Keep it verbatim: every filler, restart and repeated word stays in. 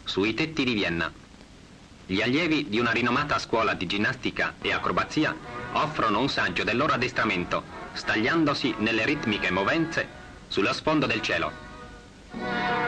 sui tetti di Vienna. Gli allievi di una rinomata scuola di ginnastica e acrobazia offrono un saggio del loro addestramento, stagliandosi nelle ritmiche movenze sullo sfondo del cielo.